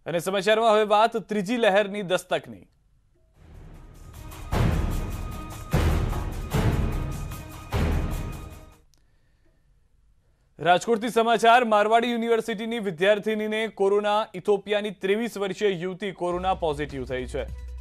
અને સમાચારમાં હવે વાત ત્રીજી લહેરની દસ્તકની। રાજકોટથી સમાચાર। મારવાડી યુનિવર્સિટીની વિદ્યાર્થિનીને કોરોના। ઇથોપિયાની 23 વર્ષીય યુવતી કોરોના પોઝિટિવ થઈ છે।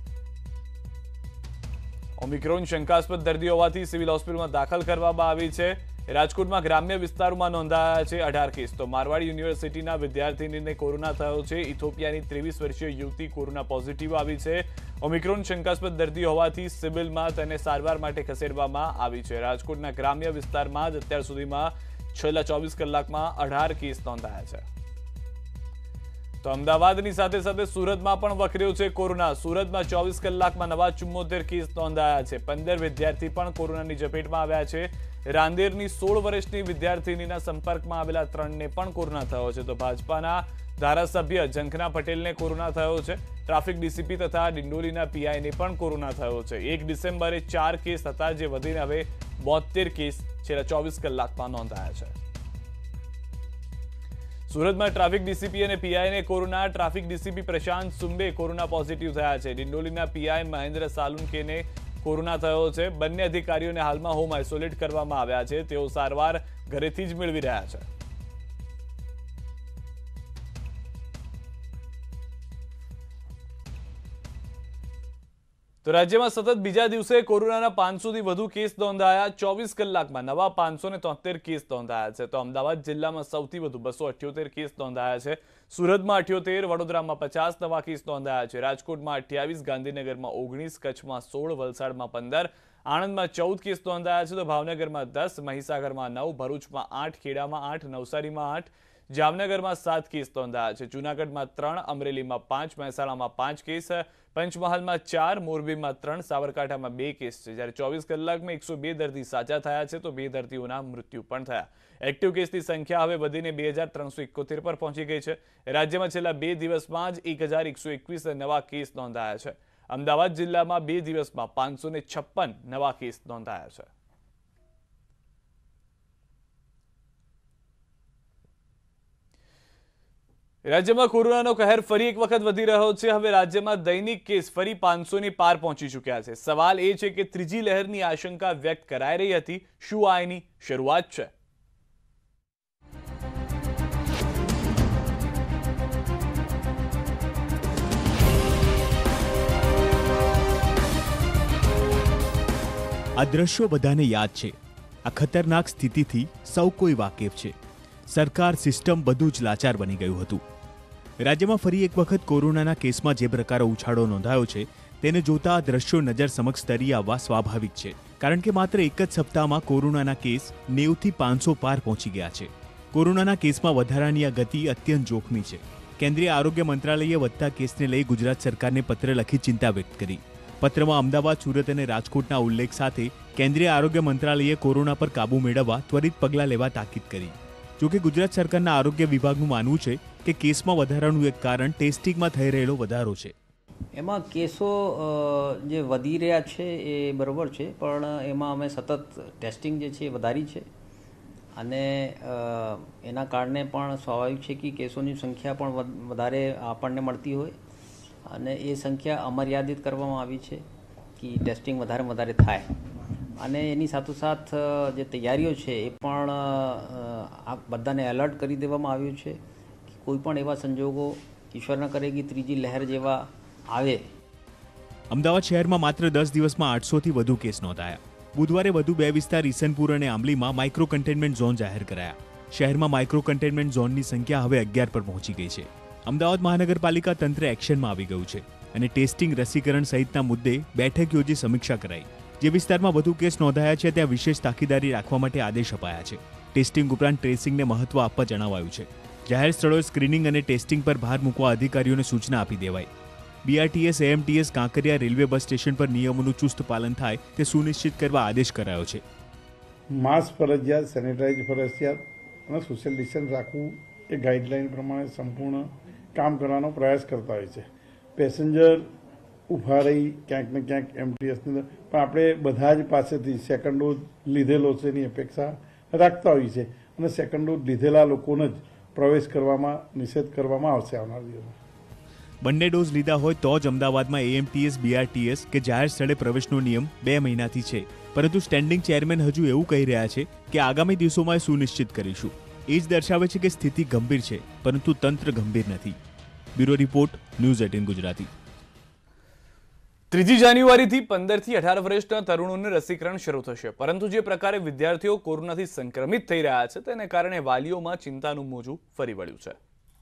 ઓમિક્રોન શંકાસ્પદ દર્દી હોવાથી સિવિલ હોસ્પિટલમાં દાખલ કરવામાં આવી છે। રાજકોટમાં ગ્રામ્ય વિસ્તારોમાં નોંધાયા છે 18 કેસ। તો મારવાડી યુનિવર્સિટીના વિદ્યાર્થિનીને કોરોના થયો છે। ઇથોપિયાની 23 વર્ષીય યુવતી કોરોના પોઝિટિવ આવી છે। ઓમિક્રોન શંકાસ્પદ દર્દી હોવાથી સિવિલમાં તેને સારવાર માટે ખસેડવામાં આવી છે। રાજકોટના ગ્રામ્ય વિસ્તારમાં જ અત્યાર સુધીમાં છેલ્લા 24 કલાકમાં 18 કેસ નોંધાયા છે। તો અમદાવાદની સાથે સાથે સુરતમાં પણ વકર્યો છે કોરોના। સુરતમાં 24 કલાકમાં નવા 74 કેસ નોંધાયા છે। 15 વિદ્યાર્થી પણ કોરોનાની ઝપેટમાં આવ્યા છે। રાંદેરની 16 વર્ષની વિદ્યાર્થિનીના સંપર્કમાં આવેલા 3 ને પણ કોરોના થયો છે। તો ભાજપાના ધારાસભ્ય ઝંખના પટેલને કોરોના થયો છે। ટ્રાફિક ડીસીપી તથા ડિંડોલીના પીઆઈને પણ કોરોના થયો છે। 1 ડિસેમ્બરે 4 કેસ હતા, જે વધીને હવે 72 કેસ છેલ્લા 24 કલાકમાં નોંધાયા છે। સુરતમાં ટ્રાફિક ડીસીપી અને પીઆઈને corona. Traffic DCP Prashant Sumbe corona positive થયા છે। ડિંડોલીના પીઆઈ મહેન્દ્ર સાલુંકેને કોરોના થયો છે। બંને અધિકારીઓને હાલમાં હોમ આઇસોલેટ કરવામાં આવ્યા છે। તેઓ સારવાર ઘરેથી જ મેળવી રહ્યા છે। તો રાજ્યમાં સતત બીજા દિવસે કોરોનાના 500થી વધુ કેસ નોંધાયા। 24 કલાકમાં નવા 573 કેસ નોંધાયા છે। તો અમદાવાદ જિલ્લામાં સૌથી વધુ 278 કેસ નોંધાયા છે। સુરતમાં 78, વડોદરામાં 50 નવા કેસ નોંધાયા છે। રાજકોટમાં 28, ગાંધીનગરમાં 19, કચ્છમાં 16, વલસાડમાં 15, આણંદમાં 14 કેસ નોંધાયા છે। તો ભાવનગરમાં 10, મહીસાગરમાં 9, ભરૂચમાં 8, ખેડામાં 8, નવસારીમાં 8, જામનગરમાં 7 કેસ નોંધાયા છે। જૂનાગઢમાં 3, અમરેલીમાં 5, મહેસાણામાં 5 કેસ, પંચમહાલમાં 4, મોરબીમાં 3, સાબરકાંઠામાં 2 કેસ છે। જ્યારે 24 કલાકમાં 102 દર્દી સાજા થયા છે। તો 2 દર્દીઓના મૃત્યુ પણ થયા। એક્ટિવ કેસની સંખ્યા હવે વધીને 2371 પર પહોંચી ગઈ છે। રાજ્યમાં છેલ્લા 2 દિવસમાં જ 1121 નવા કેસ નોંધાયા છે। અમદાવાદ જિલ્લામાં 2 દિવસમાં 556 નવા કેસ નોંધાયા છે। રાજ્યમાં કોરોનાનો કહેર ફરી એક વખત વધી રહ્યો છે। હવે રાજ્યમાં દૈનિક કેસ ફરી 500ની પાર પહોંચી ચૂક્યા છે। સવાલ એ છે કે ત્રીજી લહેરની આશંકા વ્યક્ત કરાઈ રહી હતી, શું આ એની શરૂઆત છે? આ દ્રશ્યો બધાને યાદ છે। આ ખતરનાક સ્થિતિથી સૌ કોઈ વાકેફ છે। સરકાર, સિસ્ટમ બધું જ લાચાર બની ગયું હતું। રાજ્યમાં ફરી એક વખત કોરોનાના કેસમાં જે પ્રકારે ઉછાળો નોંધાયો છે, તેને જોતા આ દ્રશ્યો નજર સમક્ષ તરી આવવા સ્વાભાવિક છે। કારણ કે માત્ર એક જ સપ્તાહમાં કોરોનાના કેસ 90થી 500 પાર પહોંચી ગયા છે। કોરોનાના કેસમાં વધારાની આ ગતિ અત્યંત જોખમી છે। કેન્દ્રીય આરોગ્ય મંત્રાલયે વધતા કેસને લઈ ગુજરાત સરકારને પત્ર લખી ચિંતા વ્યક્ત કરી। પત્રમાં અમદાવાદ, સુરત અને રાજકોટના ઉલ્લેખ સાથે કેન્દ્રીય આરોગ્ય મંત્રાલયે કોરોના પર કાબૂ મેળવવા ત્વરિત પગલાં લેવા તાકીદ કરી। જોકે ગુજરાત સરકારના આરોગ્ય વિભાગનું માનવું છે કે કેસમાં વધારાનું એક કારણ ટેસ્ટિંગમાં થઈ રહેલો વધારો છે। એમાં કેસો જે વધી રહ્યા છે એ બરાબર છે, પણ એમાં અમે સતત ટેસ્ટિંગ જે છે એ વધારી છે અને એના કારણે પણ સ્વાભાવિક છે કે કેસોની સંખ્યા પણ વધારે આપણને મળતી હોય અને એ સંખ્યા અમર્યાદિત કરવામાં આવી છે કે ટેસ્ટિંગ વધારે થાય અને એની સાથોસાથ જે તૈયારીઓ છે એ પણ આ બધાને એલર્ટ કરી દેવામાં આવ્યું છે કે કોઈ પણ એવા સંજોગો ઈશ્વર ન કરે કે ત્રીજી લહેર જેવા આવે। અમદાવાદ શહેરમાં માત્ર 10 દિવસમાં 800થી વધુ કેસ નોંધાયા। બુધવારે વધુ 2 વિસ્તાર ઈસનપુર અને આંબલીમાં માઇક્રો કન્ટેનમેન્ટ ઝોન જાહેર કરાયા। શહેરમાં માઇક્રો કન્ટેનમેન્ટ ઝોનની સંખ્યા હવે 11 પર પહોંચી ગઈ છે। અમદાવાદ મહાનગરપાલિકા તંત્ર એક્શનમાં આવી ગયું છે અને ટેસ્ટિંગ, રસીકરણ સહિતના મુદ્દે બેઠક યોજી સમીક્ષા કરાઈ। જે વિસ્તારમાં વધુ કેસ નોંધાયા છે ત્યાં વિશેષ તાકીદારી રાખવા માટે આદેશ અપાયા છે। ટેસ્ટિંગ ઉપરાંત ટ્રેસિંગને મહત્વ આપવા જણાવાયું છે। જાહેર સ્થળોએ સ્ક્રીનિંગ અને ટેસ્ટિંગ પર ભાર મૂકવા અધિકારીઓને સૂચના આપી દેવાઈ। BRTS, AMTS, Kankaria railway bus station પર નિયમોનું ચુસ્ત પાલન થાય તે સુનિશ્ચિત કરવા આદેશ કરાયો છે। માસ્ક ફરજિયાત, સેનેટાઇઝ ફરજિયાત અને સોશિયલ ડિસ્ટન્સ રાખવું એ ગાઈડલાઇન પ્રમાણે સંપૂર્ણ કામ કરવાનો પ્રયાસ કરતા હોય છે। પેસેન્જર ઊભા રહી ક્યાંક ને ક્યાંક એમટીએસની અંદર પણ આપણે બધા જ પાસેથી સેકન્ડ ડોઝ લીધેલો છે એની અપેક્ષા રાખતા હોઈએ છીએ અને સેકન્ડ ડોઝ લીધેલા લોકોને જ પ્રવેશ કરવામાં નિષેધ કરવામાં આવશે આવનાર દિવસમાં। બંને ડોઝ લીધા હોય તો જ અમદાવાદમાં એએમટીએસ બીઆરટીએસ કે જાહેર સ્થળે પ્રવેશનો નિયમ 2 મહિનાથી છે, પરંતુ સ્ટેન્ડિંગ ચેરમેન હજુ એવું કહી રહ્યા છે કે આગામી દિવસોમાં સુનિશ્ચિત કરીશું. એ જ દર્શાવે છે કે સ્થિતિ ગંભીર છે, પરંતુ તંત્ર ગંભીર નથી. Bureau report, news 18 Gujarati. 3 જાન્યુઆરીથી 15 થી 18 વર્ષના તરુણોને રસીકરણ શરૂ થશે, પરંતુ જે પ્રકારે વિદ્યાર્થીઓ કોરોનાથી સંક્રમિત થઈ રહ્યા છે તેને કારણે વાલીઓમાં ચિંતાનું મોજું ફરી વળ્યું છે.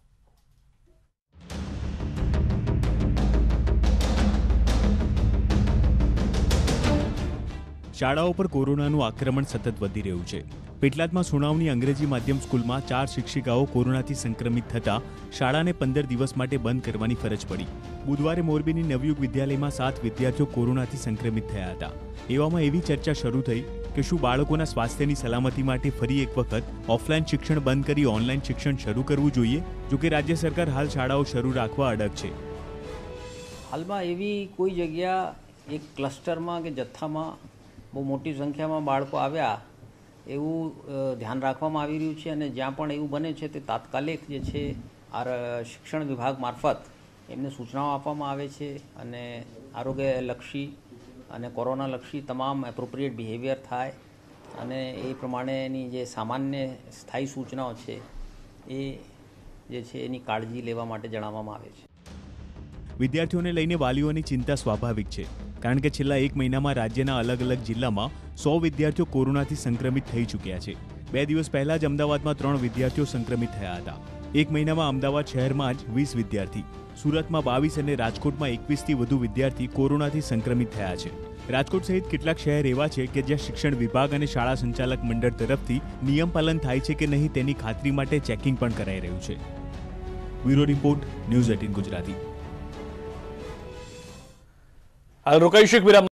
શાળાઓ પર કોરોનાનું આક્રમણ સતત વધી રહ્યું છે. પેટલાદમાં સુણાવની અંગ્રેજી માધ્યમ સ્કૂલમાં 4 શિક્ષિકાઓ કોરોનાથી સંક્રમિત થતા શાળાને 15 દિવસ માટે બંધ કરવાની ફરજ પડી. બુધવારે મોરબીની નવયુગ વિદ્યાલયમાં 7 વિદ્યાર્થીઓ કોરોનાથી સંક્રમિત થયા હતા. એવામાં એવી ચર્ચા શરૂ થઈ કે શું બાળકોના સ્વાસ્થ્યની સલામતી માટે ફરી એક વખત ઓફલાઈન શિક્ષણ બંધ કરી ઓનલાઈન શિક્ષણ શરૂ કરવું જોઈએ? જોકે રાજ્ય સરકાર હાલ શાળાઓ શરૂ રાખવા અડગ છે. હાલમાં એવી કોઈ જગ્યા એક ક્લસ્ટરમાં કે જથ્થામાં બહુ મોટી સંખ્યામાં બાળકો આવ્યા એવું ધ્યાન રાખવામાં આવી રહ્યું છે, અને જ્યાં પણ એવું બને છે તે તાત્કાલિક જે છે શિક્ષણ વિભાગ મારફત એમને સૂચનાઓ આપવામાં આવે છે, અને આરોગ્યલક્ષી અને કોરોનાલક્ષી તમામ એપ્રોપ્રિએટ બિહેવિયર થાય, અને એ પ્રમાણેની જે સામાન્ય સ્થાયી સૂચનાઓ છે એ જે છે એની કાળજી લેવા માટે જણાવવામાં આવે છે. વિદ્યાર્થીઓને લઈને વાલીઓની ચિંતા સ્વાભાવિક છે, કારણ કે છેલ્લા 1 મહિનામાં રાજ્યના અલગ અલગ જિલ્લામાં 100 વિદ્યાર્થીઓ કોરોનાથી સંક્રમિત થઈ ચૂક્યા છે. 2 દિવસ પહેલા જ અમદાવાદમાં 3 વિદ્યાર્થીઓ સંક્રમિત થયા હતા. 1 મહિનામાં અમદાવાદ શહેરમાં જ 20 વિદ્યાર્થી, સુરતમાં 22 અને રાજકોટમાં 21થી વધુ વિદ્યાર્થી કોરોનાથી સંક્રમિત થયા છે. રાજકોટ સહિત કેટલાક શહેર એવા છે કે જ્યાં શિક્ષણ વિભાગ અને શાળા સંચાલક મંડળ તરફથી નિયમ પાલન થાય છે કે નહીં તેની ખાતરી માટે ચેકિંગ પણ કરાઈ રહ્યું છે. Bureau report, news 18 Gujarati. હાલ રોકાઈશું એક વિરામ.